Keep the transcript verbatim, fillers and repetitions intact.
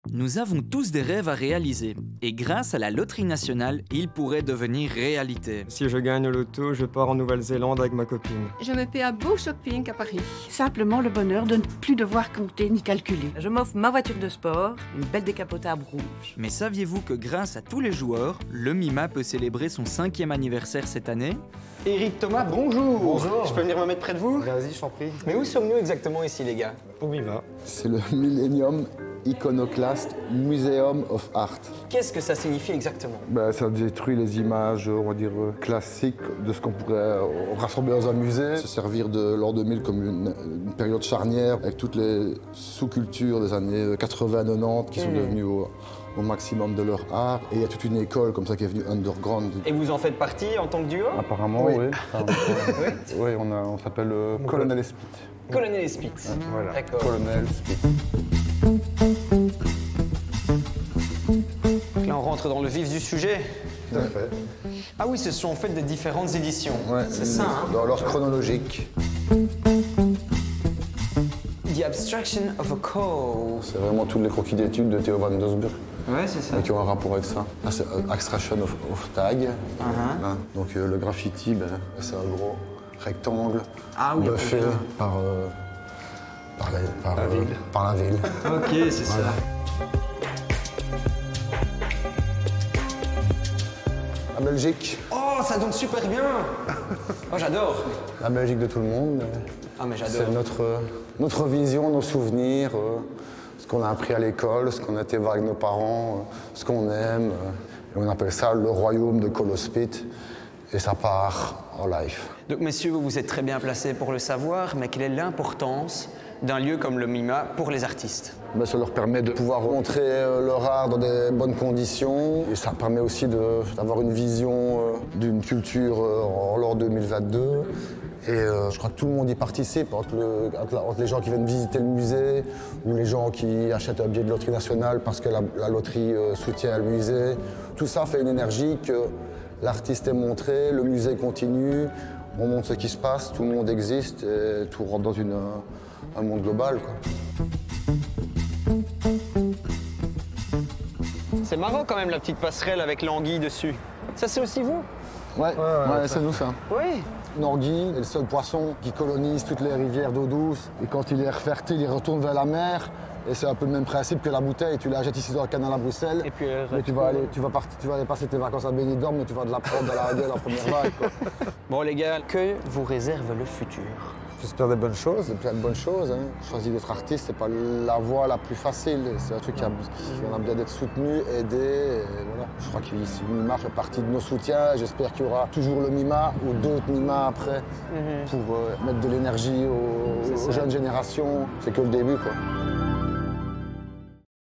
Nous avons tous des rêves à réaliser, et grâce à la loterie nationale, ils pourraient devenir réalité. Si je gagne au loto, je pars en Nouvelle-Zélande avec ma copine. Je me fais un beau shopping à Paris. Simplement le bonheur de ne plus devoir compter ni calculer. Je m'offre ma voiture de sport, une belle décapotable rouge. Mais saviez-vous que grâce à tous les joueurs, le Mima peut célébrer son cinquième anniversaire cette année? Éric Thomas, bonjour. Bonjour. Je peux venir me mettre près de vous? Vas-y, je t'en prie. Mais où sommes-nous exactement ici, les gars? Au Mima. C'est le Millennium Iconoclast Museum of Art. Qu'est-ce que ça signifie exactement? Ben, ça détruit les images, on va dire, classiques de ce qu'on pourrait euh, rassembler dans un musée. Se servir de l'an deux mille comme une, une période charnière avec toutes les sous-cultures des années quatre-vingt quatre-vingt-dix qui sont mmh. devenues au, au maximum de leur art. Et il y a toute une école comme ça qui est venue underground. Et vous en faites partie en tant que duo? Apparemment, oui. Oui, enfin, oui. Oui, on, a, on s'appelle euh, Colonel Spit. Colonel Spit. Voilà. D'accord. Colonel Spit. Là, on rentre dans le vif du sujet. Tout à fait. Ah oui, ce sont en fait des différentes éditions. Ouais, c'est ça, hein? Dans l'ordre chronologique. The Abstraction of a Call. C'est vraiment tous les croquis d'études de Theo van Doesburg. Ouais, c'est ça. Et qui ont un rapport avec ça. Ah, c'est euh, Abstraction of, of Tag. Uh-huh. Hein. Donc euh, le graffiti, ben, c'est un gros rectangle ah, oui, buffé okay. par, euh, par, la, par, la euh, ville. par la ville. Ok, c'est voilà. ça. La Belgique. Oh, ça donne super bien. Oh, j'adore. La Belgique de tout le monde. Ah, mais j'adore. C'est notre, notre vision, nos souvenirs, euh, ce qu'on a appris à l'école, ce qu'on a été voir avec nos parents, euh, ce qu'on aime. Euh, et on appelle ça le royaume de Colospit. Et ça part en live. Donc, messieurs, vous êtes très bien placés pour le savoir, mais quelle est l'importance d'un lieu comme le Mima pour les artistes? Ben, ça leur permet de pouvoir montrer euh, leur art dans des bonnes conditions. Et ça permet aussi d'avoir une vision euh, d'une culture euh, en l'an deux mille vingt-deux. Et euh, je crois que tout le monde y participe, entre, le, entre les gens qui viennent visiter le musée ou les gens qui achètent un billet de loterie nationale parce que la, la loterie euh, soutient le musée. Tout ça fait une énergie que l'artiste est montré, le musée continue, on montre ce qui se passe, tout le monde existe et tout rentre dans une, un monde global, quoi. C'est marrant quand même la petite passerelle avec l'anguille dessus. Ça c'est aussi vous? Ouais, ouais, ouais, ouais c'est nous ça. Oui. L'anguille est le seul poisson qui colonise toutes les rivières d'eau douce. Et quand il est refertile, il retourne vers la mer. Et c'est un peu le même principe que la bouteille. Tu la jettes ici dans le canal à Bruxelles. Et puis mais tu vas, aller, tu, vas partir, tu vas aller passer tes vacances à Benidorm, mais tu vas de la prendre dans la gueule en première vague, quoi. Bon les gars, que vous réserve le futur? J'espère des bonnes choses, plein de bonnes choses. Hein. Choisir d'être artiste, c'est pas la voie la plus facile. C'est un truc qui a, qui a bien d'être soutenu, aidé. Et voilà. Je crois que le Mima fait partie de nos soutiens. J'espère qu'il y aura toujours le Mima ou d'autres Mima après mm-hmm. pour euh, mettre de l'énergie aux, aux jeunes générations. C'est que le début, quoi.